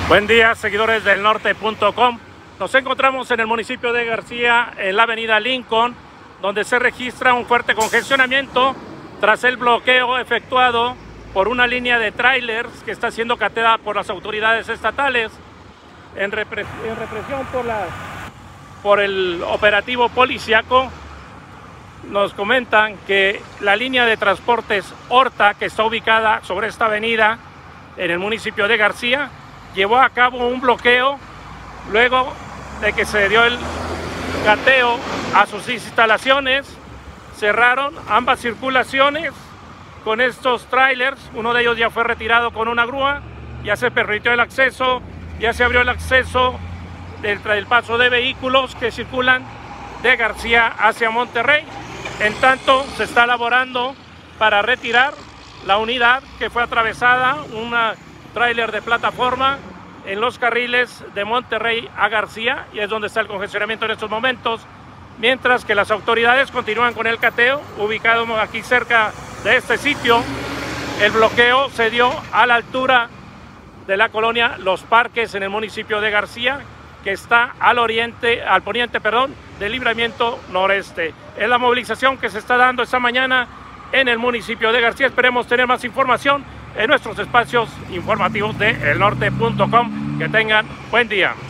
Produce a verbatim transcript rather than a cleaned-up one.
Buen día, seguidores del norte punto com. Nos encontramos en el municipio de García, en la avenida Lincoln, donde se registra un fuerte congestionamiento tras el bloqueo efectuado por una línea de trailers que está siendo cateada por las autoridades estatales en, repre en represión por, la, por el operativo policiaco. Nos comentan que la línea de transportes Horta, que está ubicada sobre esta avenida en el municipio de García, llevó a cabo un bloqueo luego de que se dio el cateo a sus instalaciones. Cerraron ambas circulaciones con estos trailers. Uno de ellos ya fue retirado con una grúa, ya se permitió el acceso, ya se abrió el acceso del, del paso de vehículos que circulan de García hacia Monterrey. En tanto, se está elaborando para retirar la unidad que fue atravesada, una tráiler de plataforma en los carriles de Monterrey a García, y es donde está el congestionamiento en estos momentos, mientras que las autoridades continúan con el cateo. Ubicado aquí cerca de este sitio, el bloqueo se dio a la altura de la colonia Los Parques en el municipio de García, que está al oriente, al poniente, perdón, del Libramiento Noreste. Es la movilización que se está dando esta mañana en el municipio de García. Esperemos tener más información en nuestros espacios informativos de el norte punto com. Que tengan buen día.